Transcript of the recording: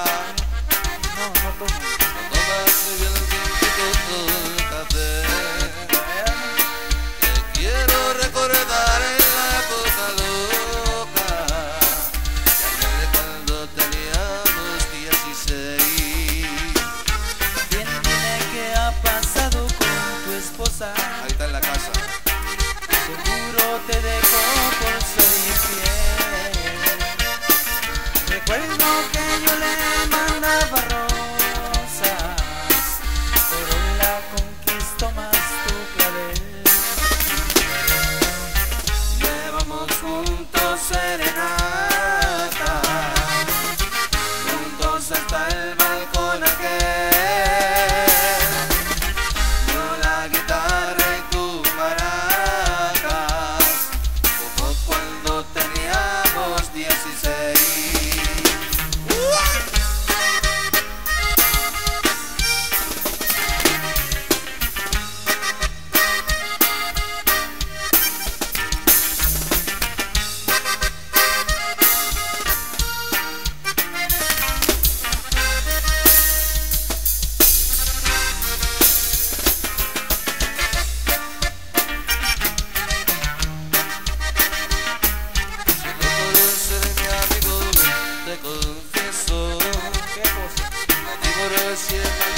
No, no tomo. No tomas muy bien el tiempo el café. Te quiero recordar en la época loca, de cuando teníamos 16. Dime qué ha pasado con tu esposa. Ahí está en la casa. Seguro te dejó por ser infiel. Recuerdo que yo le mandaba rosas, pero la conquistó más tu clavel. Llevamos juntos serenata, juntos hasta el balcón aquel. Yo la guitarra y tú maracas, como cuando teníamos 16. Te confieso, ¿Qué cosa? me divorcié.